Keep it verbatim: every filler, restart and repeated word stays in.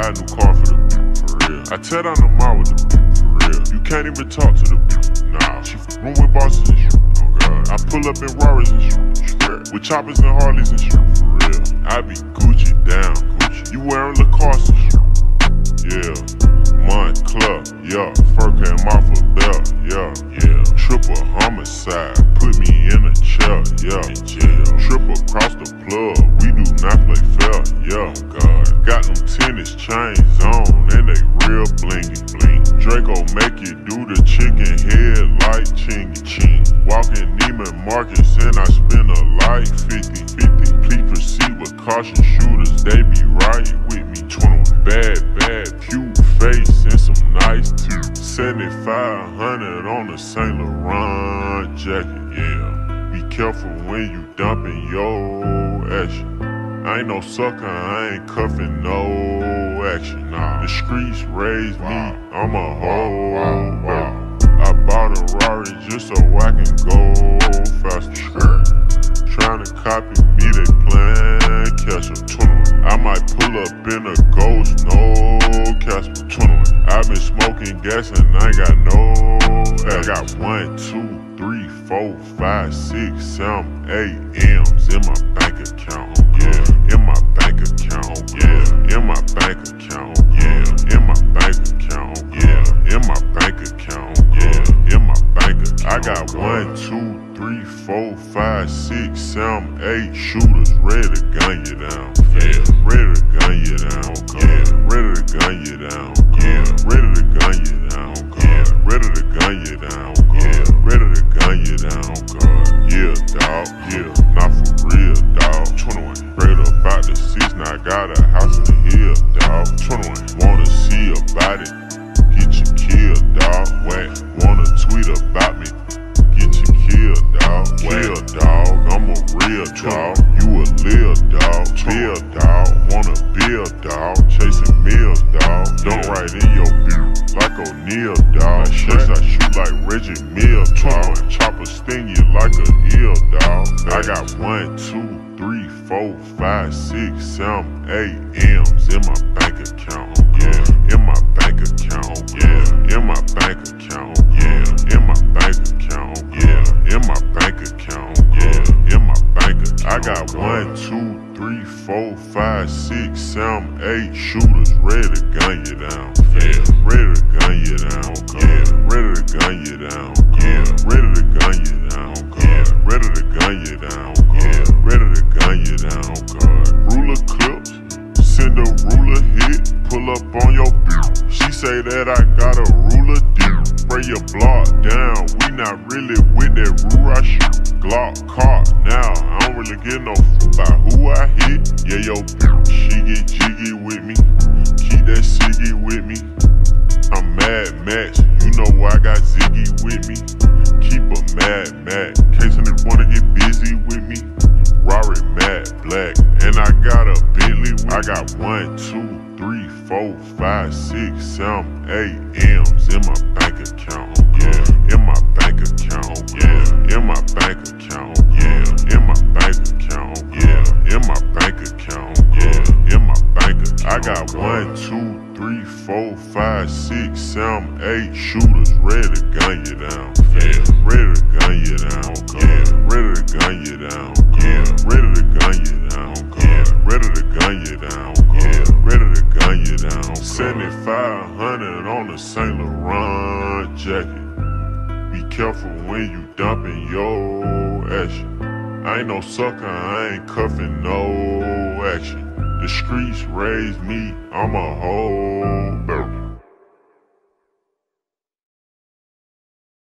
buy a new car for the beat, for real. I tear down the mall with the beat, for real. You can't even talk to the beat, nah. She room with bosses and shit, oh god. I pull up in Rarries and shit, with choppers and Harleys and shit, for real. I be Gucci down, Gucci. You wearing Lacoste and shit, yeah. Montclair, yeah. Fur came off a belt, yeah, yeah. Triple homicide, put me in a chair, yeah. In jail. Triple across the plug, we do not play fair, yeah. God. Got them tennis chains on, and they real blingy, bling. Draco make you do the chicken head like chingy, ching. Walking Neiman Marcus, and I spend a like fifty, fifty. Please proceed with caution, shooters, they be right with me. twenty-one bad, bad, pew face, and some nice teeth. seventy-five hundred on a Saint Laurent jacket, yeah. Be careful when you dumping your action. I ain't no sucker, I ain't cuffing no action, nah. The streets raised me, I'm a hoe, wow, wow. I bought a Rari just so I can go faster. Tryna copy me, they playin' catch up. twenty-one. I might pull up in a Ghost, no Casper. twenty-one. I been smoking gas and I got no I got one, two, three, four, five, six, seven, eight M's in my bank account, yeah. In my bank account, yeah. In my bank account, yeah. In my bank account, yeah. In my bank account, yeah. In my bank account. I got one, two, three, four, five, six, seven, eight shooters ready to gun you down, yeah. Ready to gun you down, yeah. Ready to gun you down, yeah. Ready to gun you down, yeah. Ready to gun you down, yeah. Ready to gun you down, God. Yeah, dawg, yeah. Not for real, dawg. twenty-one. Straight up out the six, now I got a house in the hill, dawg. twenty-one. Wanna see about it? Get you killed, dawg. Whack. Wanna tweet about me? Get you killed, dawg. Kill, dawg. I'm a real dawg. You a lil dawg. Bill, dawg. Wanna build, dawg. Chasing meals, dawg. Don't write in your beat like O'Neal, dawg. Chase, I shoot like Reggie Mills, dawg. Chopper sting you like a eel, dawg. I got one, two, three, four, five, six, seven, eight M's in my bank account, yeah. In my bank account, yeah. In my bank account, yeah. In my bank account, yeah. In my bank account, yeah. In my bank account. I got one, two, three, four, five, six, seven, eight shooters ready to gun you down, yeah. Ready to gun you down, yeah. Ready to gun you down, yeah. Ready to gun you down, yeah. Ready to gun you down, yeah. Ready to gun you down, God. Ruler clips, send a ruler hit, pull up on your beat. She say that I got a ruler deep. Spray your block down, we not really with that rule I shoot. Glock caught now, I don't really get no f by who I hit. Yeah, yo, she get jiggy with me, keep that ciggy with me. I'm Mad Max, you know I got Ziggy with me. Keep a Mad Max, case a nigga wanna get busy with me. Rari matte black, and I got a Bentley with me. I got one, two, three, four, five, six, seven, eight M's in my bank account, yeah. In my bank account, yeah. In my bank account, yeah. In my bank account, yeah. In my bank account, yeah. In my bank account. I got one, two, three, four, five, six, seven, eight shooters ready to gun you down, yeah. Ready to gun you down, yeah. Ready to gun you down, yeah. Ready to gun you down, yeah. Ready to gun you down, yeah. Ready to gun you down. seventy-five hundred on a Saint Laurent jacket. Be careful when you dumping your action. I ain't no sucker, I ain't cuffing no action. The streets raised me, I'm a hoe.